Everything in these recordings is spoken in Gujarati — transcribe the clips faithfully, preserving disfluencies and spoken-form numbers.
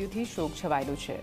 થી શોક છવાયેલો છે।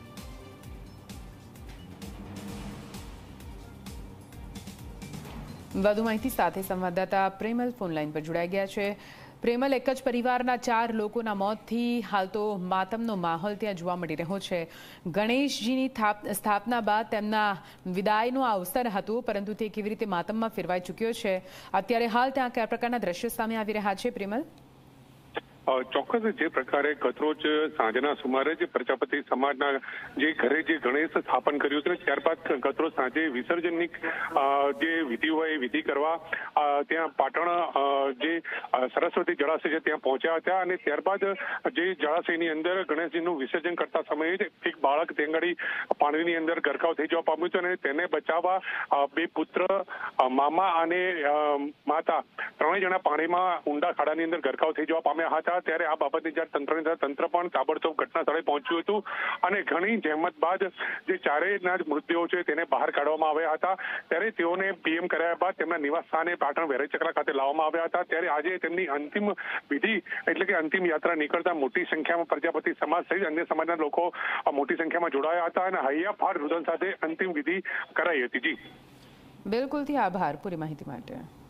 વધુ માહિતી સાથે સંવાદદાતા પ્રેમલ ફોનલાઈન પર જોડાઈ ગયા છે। પ્રેમલ, એક જ પરિવારના ચાર લોકોના મોતથી હાલ તો માતમનો માહોલ ત્યાં જોવા મળી રહ્યો છે। ગણેશજીની સ્થાપના બાદ તેમના વિદાયનો અવસર હતો, પરંતુ તે કેવી રીતે માતમમાં ફેરવાઈ ચૂક્યો છે, અત્યારે હાલ ત્યાં કયા પ્રકારના દ્રશ્યો સામે આવી રહ્યા છે પ્રેમલ? ચોક્કસ જે પ્રકારે ગતરોજ સાંજના સુમારે જે પ્રજાપતિ સમાજના જે ઘરે જે ગણેશ સ્થાપન કર્યું હતું, ત્યારબાદ ગતરોજ સાંજે વિસર્જનની જે વિધિ હોય એ વિધિ કરવા ત્યાં પાટણ જે સરસ્વતી જળાશય છે ત્યાં પહોંચ્યા હતા। અને ત્યારબાદ જે જળાશયની અંદર ગણેશજીનું વિસર્જન કરતા સમયે એક બાળક તેંગડી પાણીની અંદર ગરકાવ થઈ જવા પામ્યું હતું અને તેને બચાવવા બે પુત્ર, મામા અને માતા ત્રણેય જણા પાણીમાં ઊંડા ખાડાની અંદર ગરકાવ થઈ જવા પામ્યા હતા। ત્યારે આ બાબતની જ્યારે તંત્રની તંત્ર પણ તાબડતોબ ઘટના સ્થળે પહોંચ્યું હતું અને ઘણી જહેમત બાદ જે ચારેયના મૃતદેહો છે તેને બહાર કાઢવામાં આવ્યા હતા। ત્યારે તેઓને પીએમ કરાયા બાદ તેમના નિવાસ સ્થાને પાટણ વેરેચકરા ખાતે લાવવામાં આવ્યા હતા। ત્યારે આજે તેમની અંતિમ વિધિ એટલે કે અંતિમ યાત્રા નીકળતા મોટી સંખ્યામાં પ્રજાપતિ સમાજ સહિત અન્ય સમાજના લોકો મોટી સંખ્યામાં જોડાયા હતા અને હૈયાફાટ રુદન સાથે અંતિમ વિધિ કરાઈ હતી। જી બિલકુલથી આભાર પૂરી માહિતી માટે।